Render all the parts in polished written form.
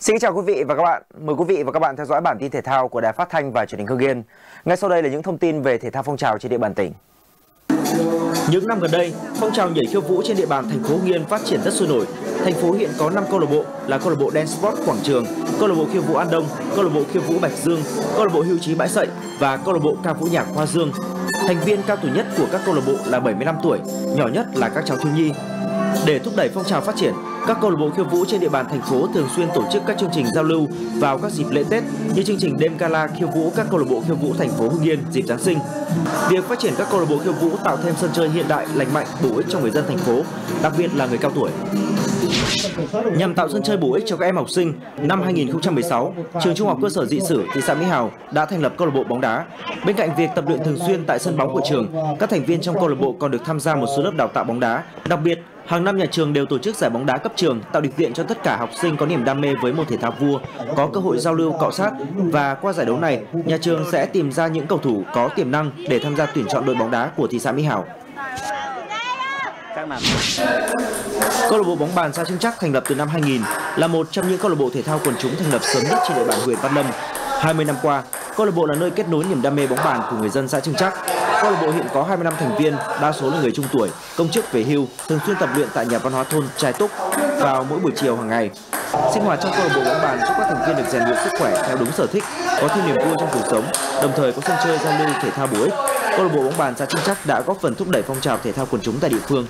Xin chào quý vị và các bạn. Mời quý vị và các bạn theo dõi bản tin thể thao của Đài Phát thanh và Truyền hình Hưng Yên. Ngay sau đây là những thông tin về thể thao phong trào trên địa bàn tỉnh. Những năm gần đây, phong trào nhảy khiêu vũ trên địa bàn thành phố Hưng Yên phát triển rất sôi nổi. Thành phố hiện có 5 câu lạc bộ là câu lạc bộ Dance Sport Quảng Trường, câu lạc bộ khiêu vũ An Đông, câu lạc bộ khiêu vũ Bạch Dương, câu lạc bộ Hưu Trí Bãi Sậy và câu lạc bộ ca vũ nhạc Hoa Dương. Thành viên cao tuổi nhất của các câu lạc bộ là 75 tuổi, nhỏ nhất là các cháu thiếu nhi. Để thúc đẩy phong trào phát triển, các câu lạc bộ khiêu vũ trên địa bàn thành phố thường xuyên tổ chức các chương trình giao lưu vào các dịp lễ Tết như chương trình đêm gala khiêu vũ các câu lạc bộ khiêu vũ thành phố Hưng Yên dịp Giáng sinh. Việc phát triển các câu lạc bộ khiêu vũ tạo thêm sân chơi hiện đại, lành mạnh, bổ ích cho người dân thành phố, đặc biệt là người cao tuổi. Nhằm tạo sân chơi bổ ích cho các em học sinh, năm 2016, trường Trung học cơ sở Dị Sử, thị xã Mỹ Hào đã thành lập câu lạc bộ bóng đá. Bên cạnh việc tập luyện thường xuyên tại sân bóng của trường, các thành viên trong câu lạc bộ còn được tham gia một số lớp đào tạo bóng đá. Đặc biệt, hàng năm nhà trường đều tổ chức giải bóng đá cấp trường, tạo điều kiện cho tất cả học sinh có niềm đam mê với môn thể thao vua có cơ hội giao lưu cọ sát, và qua giải đấu này, nhà trường sẽ tìm ra những cầu thủ có tiềm năng để tham gia tuyển chọn đội bóng đá của thị xã Mỹ Hào. Câu lạc bộ bóng bàn xã Trưng Trắc thành lập từ năm 2000 là một trong những câu lạc bộ thể thao quần chúng thành lập sớm nhất trên địa bàn huyện Văn Lâm. 20 năm qua, câu lạc bộ là nơi kết nối niềm đam mê bóng bàn của người dân xã Trưng Trắc. Câu lạc bộ hiện có 25 thành viên, đa số là người trung tuổi, công chức về hưu, thường xuyên tập luyện tại nhà văn hóa thôn Trai Túc vào mỗi buổi chiều hàng ngày. Sinh hoạt trong câu lạc bộ bóng bàn giúp các thành viên được rèn luyện sức khỏe theo đúng sở thích, có thêm niềm vui trong cuộc sống, đồng thời có sân chơi giao lưu thể thao bổ ích. Câu lạc bộ bóng bàn xã Trưng Trắc đã góp phần thúc đẩy phong trào thể thao quần chúng tại địa phương.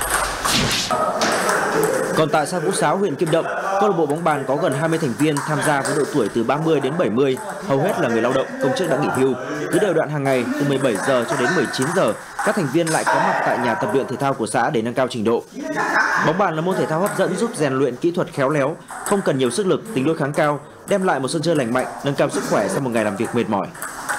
Còn tại xã Vũ Xáo, huyện Kim Động, câu lạc bộ bóng bàn có gần 20 thành viên tham gia với độ tuổi từ 30 đến 70, hầu hết là người lao động, công chức đã nghỉ hưu. Cứ đều đặn hàng ngày từ 17 giờ cho đến 19 giờ, các thành viên lại có mặt tại nhà tập luyện thể thao của xã để nâng cao trình độ. Bóng bàn là môn thể thao hấp dẫn giúp rèn luyện kỹ thuật khéo léo, không cần nhiều sức lực, tính đối kháng cao, đem lại một sân chơi lành mạnh, nâng cao sức khỏe sau một ngày làm việc mệt mỏi.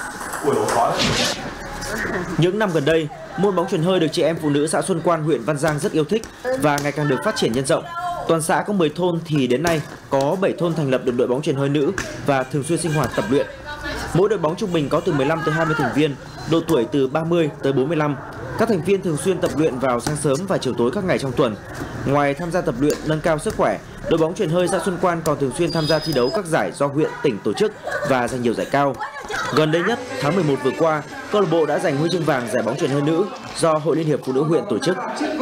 Những năm gần đây, môn bóng chuyền hơi được chị em phụ nữ xã Xuân Quan, huyện Văn Giang rất yêu thích và ngày càng được phát triển nhân rộng. Toàn xã có 10 thôn thì đến nay có 7 thôn thành lập được đội bóng chuyền hơi nữ và thường xuyên sinh hoạt tập luyện. Mỗi đội bóng trung bình có từ 15 tới 20 thành viên, độ tuổi từ 30 tới 45. Các thành viên thường xuyên tập luyện vào sáng sớm và chiều tối các ngày trong tuần. Ngoài tham gia tập luyện nâng cao sức khỏe, đội bóng chuyền hơi xã Xuân Quan còn thường xuyên tham gia thi đấu các giải do huyện, tỉnh tổ chức và giành nhiều giải cao. Gần đây nhất, tháng 11 vừa qua, câu lạc bộ đã giành huy chương vàng giải bóng chuyền hơi nữ do Hội Liên hiệp Phụ nữ huyện tổ chức.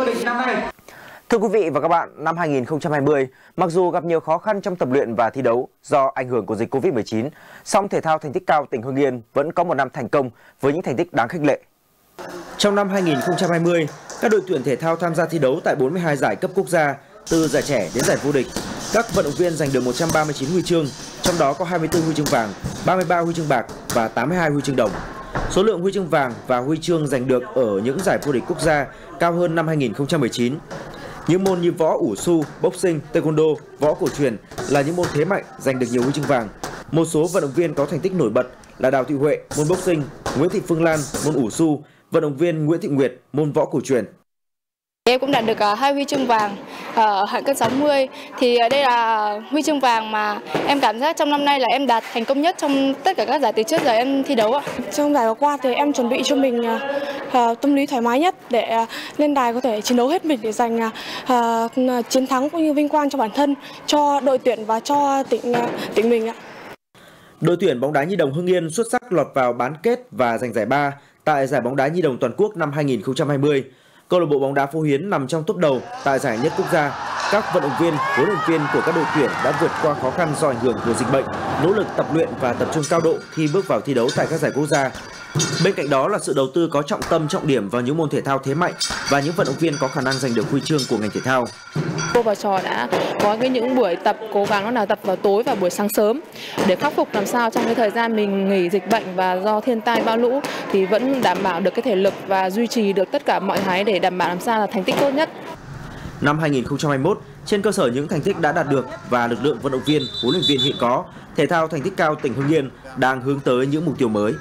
Thưa quý vị và các bạn, năm 2020, mặc dù gặp nhiều khó khăn trong tập luyện và thi đấu do ảnh hưởng của dịch Covid-19, song thể thao thành tích cao tỉnh Hưng Yên vẫn có một năm thành công với những thành tích đáng khích lệ. Trong năm 2020, các đội tuyển thể thao tham gia thi đấu tại 42 giải cấp quốc gia, từ giải trẻ đến giải vô địch. Các vận động viên giành được 139 huy chương, trong đó có 24 huy chương vàng, 33 huy chương bạc và 82 huy chương đồng. Số lượng huy chương vàng và huy chương giành được ở những giải vô địch quốc gia cao hơn năm 2019. Những môn như võ ủ su, boxing, taekwondo, võ cổ truyền là những môn thế mạnh giành được nhiều huy chương vàng. Một số vận động viên có thành tích nổi bật là Đào Thị Huệ, môn boxing, Nguyễn Thị Phương Lan, môn ủ su, vận động viên Nguyễn Thị Nguyệt, môn võ cổ truyền. Em cũng đạt được 2 huy chương vàng ở hạng cân 60. Thì đây là huy chương vàng mà em cảm giác trong năm nay là em đạt thành công nhất trong tất cả các giải từ trước giờ em thi đấu ạ. Trong giải vừa qua thì em chuẩn bị cho mình tâm lý thoải mái nhất để lên đài có thể chiến đấu hết mình để giành chiến thắng cũng như vinh quang cho bản thân, cho đội tuyển và cho tỉnh mình ạ. Đội tuyển bóng đá nhi đồng Hưng Yên xuất sắc lọt vào bán kết và giành giải 3 tại giải bóng đá nhi đồng toàn quốc năm 2020. Câu lạc bộ bóng đá Phú Hiến nằm trong top đầu tại giải nhất quốc gia. Các vận động viên, huấn luyện viên của các đội tuyển đã vượt qua khó khăn do ảnh hưởng của dịch bệnh, nỗ lực tập luyện và tập trung cao độ khi bước vào thi đấu tại các giải quốc gia. Bên cạnh đó là sự đầu tư có trọng tâm trọng điểm vào những môn thể thao thế mạnh và những vận động viên có khả năng giành được huy chương của ngành thể thao. Cô và trò đã có những buổi tập cố gắng là tập vào tối và buổi sáng sớm để khắc phục làm sao trong cái thời gian mình nghỉ dịch bệnh và do thiên tai bão lũ thì vẫn đảm bảo được cái thể lực và duy trì được tất cả mọi cái để đảm bảo làm sao là thành tích tốt nhất. Năm 2021, trên cơ sở những thành tích đã đạt được và lực lượng vận động viên, huấn luyện viên hiện có, thể thao thành tích cao tỉnh Hưng Yên đang hướng tới những mục tiêu mới.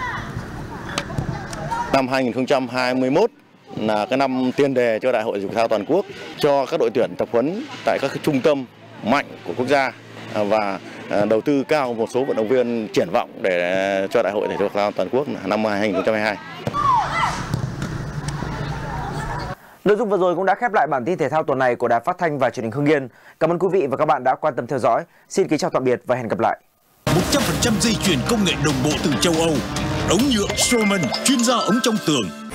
Năm 2021 là cái năm tiền đề cho Đại hội thể thao toàn quốc, cho các đội tuyển tập huấn tại các trung tâm mạnh của quốc gia và đầu tư cao một số vận động viên triển vọng để cho Đại hội thể thao toàn quốc năm 2022. Nội dung vừa rồi cũng đã khép lại bản tin thể thao tuần này của Đài Phát thanh và Truyền hình Hưng Yên. Cảm ơn quý vị và các bạn đã quan tâm theo dõi. Xin kính chào tạm biệt và hẹn gặp lại. 100% dây chuyền công nghệ đồng bộ từ châu Âu. Ống nhựa Straumann, chuyên gia ống trong tường.